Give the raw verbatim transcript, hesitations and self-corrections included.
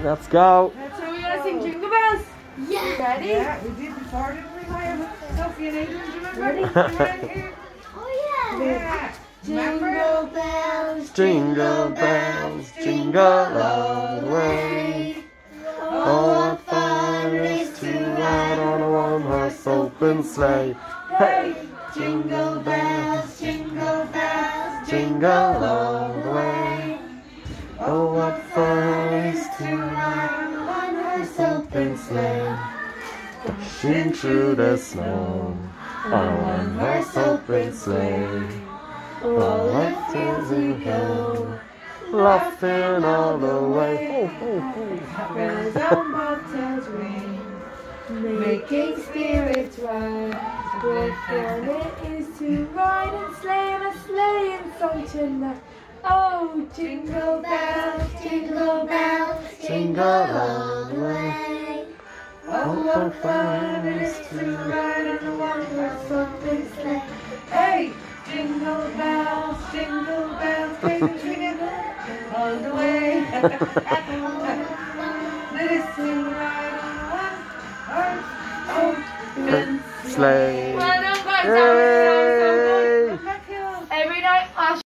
Let's go. So we're gonna sing Jingle Bells. Yeah. Ready? Yeah, we did before, didn't we, Maya? Sophie and Adrian, do you remember? Ready? Right here. Oh yeah. Yeah. Remember? Jingle bells, Jingle bells, jingle all the way. Oh, what fun it is to ride on a one-horse open sleigh. Hey! Jingle bells, jingle bells, jingle all the way. Oh, what fun it is to ride on a one-horse open sleigh. Dashing through the snow on a one-horse open sleigh. All the fields we go, laughing all the way. Ho, ho, ho. Bells on bobtails ring, making spirits rise. What fun it is to ride and sleigh in a sleighing song tonight. Oh, jingle bells, jingle bells, Jingle all the way. oh, what fun it is to ride on a one-horse open sleigh. Hey, jingle bells, jingle bells, jingle, jingle all the way. Let us sing right on one horse open Sleigh. Well done, guys. That was so